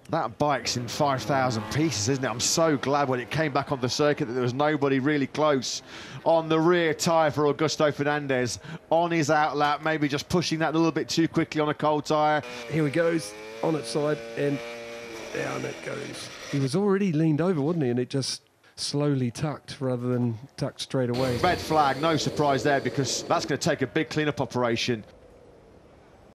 That bike's in 5,000 pieces, isn't it? I'm so glad when it came back on the circuit that there was nobody really close on the rear tyre for Augusto Fernandez on his outlap, maybe just pushing that a little bit too quickly on a cold tyre. Here he goes, on its side, and down it goes. He was already leaned over, wasn't he? And it just slowly tucked rather than tucked straight away. Red flag, no surprise there, because that's going to take a big clean-up operation.